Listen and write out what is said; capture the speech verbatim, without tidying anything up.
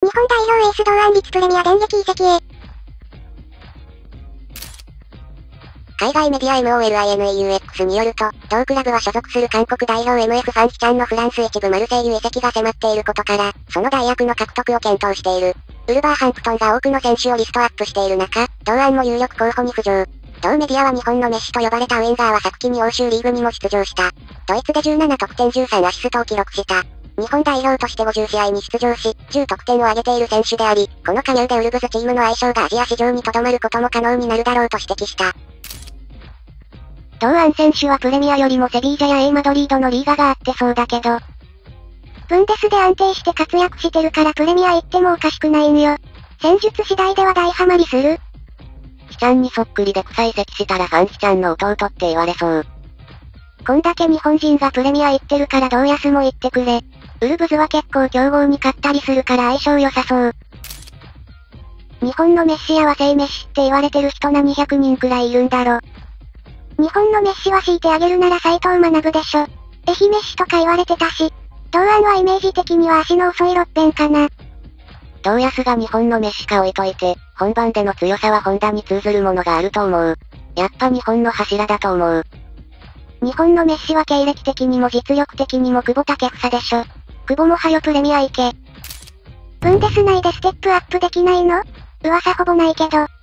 日本代表エース堂安律プレミア電撃移籍へ。 海外メディア エムオーエルアイエヌエーユーエックス によると、同クラブは所属する韓国代表 エムエフ ファンキちゃんのフランス一部マルセイユ移籍が迫っていることから、その代役の獲得を検討している。ウルバーハンプトンが多くの選手をリストアップしている中、堂安も有力候補に浮上。同メディアは日本のメッシと呼ばれたウェンガーは昨季に欧州リーグにも出場した。ドイツでじゅうなな得点じゅうさんアシストを記録した。日本代表としてごじゅう試合に出場し、じゅう得点を挙げている選手であり、この加入でウルブズチームの相性がアジア市場に留まることも可能になるだろうと指摘した。 堂安選手はプレミアよりもセビージャや A マドリードのリーガがあってそうだけど。ブンデスで安定して活躍してるからプレミア行ってもおかしくないんよ。戦術次第では大ハマりする。 キちゃんにそっくりで草移籍したらファンキちゃんの弟って言われそう。 こんだけ日本人がプレミア行ってるから堂安も行ってくれ。ウルブズは結構強豪に勝ったりするから相性良さそう。日本のメッシや和製メッシって言われてる人なにひゃくにんくらいいるんだろ。日本のメッシは強いてあげるなら斉藤学でしょ。エヒメッシとか言われてたし。堂安はイメージ的には足の遅いロッペンかな。 堂安が日本のメッシか置いといて、本番での強さはホンダに通ずるものがあると思う。やっぱ日本の柱だと思う。 日本のメッシは経歴的にも実力的にも久保建英でしょ。久保もはよプレミア行け。ブンデス内でステップアップできないの？噂ほぼないけど。